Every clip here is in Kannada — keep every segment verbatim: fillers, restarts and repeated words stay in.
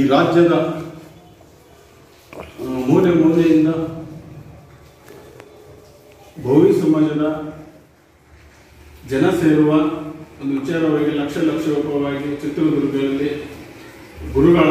ಈ ರಾಜ್ಯದ ಮೂಲೆ ಮೂಲೆಯಿಂದ ಭೋವಿ ಸಮಾಜದ ಜನ ಸೇರುವ ಒಂದು ವಿಚಾರವಾಗಿ ಲಕ್ಷ ಲಕ್ಷ ರೂಪವಾಗಿ ಚಿತ್ರದುರ್ಗದಲ್ಲಿ ಗುರುಗಳ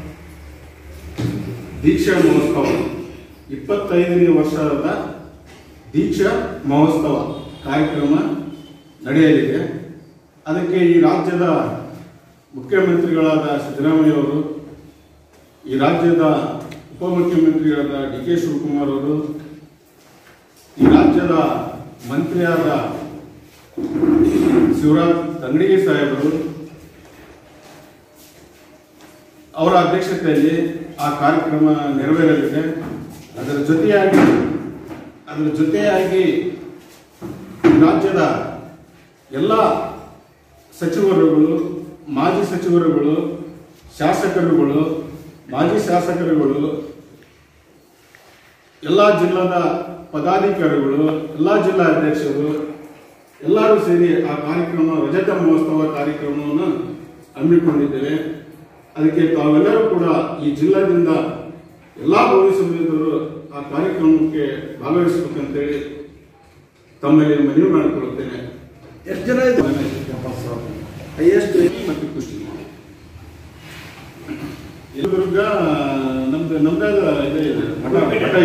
ದೀಕ್ಷಾ ಮಹೋತ್ಸವ ಇಪ್ಪತ್ತೈದನೇ ವರ್ಷದ ದೀಕ್ಷಾ ಮಹೋತ್ಸವ ಕಾರ್ಯಕ್ರಮ ನಡೆಯಲಿದೆ. ಅದಕ್ಕೆ ಈ ರಾಜ್ಯದ ಮುಖ್ಯಮಂತ್ರಿಗಳಾದ ಸಿದ್ದರಾಮಯ್ಯ ಅವರು, ಈ ರಾಜ್ಯದ ಉಪಮುಖ್ಯಮಂತ್ರಿಗಳಾದ ಡಿ ಕೆ ಶಿವಕುಮಾರ್ ಅವರು, ಈ ರಾಜ್ಯದ ಮಂತ್ರಿಯಾದ ಶಿವರಾಜ್ ತಂಗಡಗಿ ಸಾಹೇಬರು ಅವರ ಅಧ್ಯಕ್ಷತೆಯಲ್ಲಿ ಆ ಕಾರ್ಯಕ್ರಮ ನೆರವೇರಲಿದೆ. ಅದರ ಜೊತೆಯಾಗಿ ಅದರ ಜೊತೆಯಾಗಿ ರಾಜ್ಯದ ಎಲ್ಲ ಸಚಿವರುಗಳು, ಮಾಜಿ ಸಚಿವರುಗಳು, ಶಾಸಕರುಗಳು, ಮಾಜಿ ಶಾಸಕರುಗಳು, ಎಲ್ಲ ಜಿಲ್ಲಾದ ಪದಾಧಿಕಾರಿಗಳು, ಎಲ್ಲ ಜಿಲ್ಲಾ ಅಧ್ಯಕ್ಷರು ಎಲ್ಲರೂ ಸೇರಿ ಆ ಕಾರ್ಯಕ್ರಮ ರಜತ ಮಹೋತ್ಸವ ಕಾರ್ಯಕ್ರಮವನ್ನು ಹಮ್ಮಿಕೊಂಡಿದ್ದೇವೆ. ಅದಕ್ಕೆ ತಾವೆಲ್ಲರೂ ಕೂಡ ಈ ಜಿಲ್ಲಾದಿಂದ ಎಲ್ಲ ಭೋವಿ ಸಮಾಜದವರು ಆ ಕಾರ್ಯಕ್ರಮಕ್ಕೆ ಭಾಗವಹಿಸಬೇಕಂತೇಳಿ ತಮ್ಮಲ್ಲಿ ಮನವಿ ಮಾಡಿಕೊಳ್ಳುತ್ತೇನೆ. ಎಷ್ಟು ಜನ ಹೈಯೆಸ್ಟ್ ಮತ್ತು ಖುಷಿ ಚಿತ್ರದುರ್ಗ ನಮ್ದು ನಮ್ದಾಗ ಇದೆ ಮಠ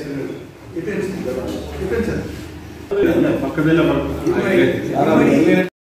ಇದೆ, ಪಕ್ಕದಲ್ಲೇ ಬರ್ತದೆ.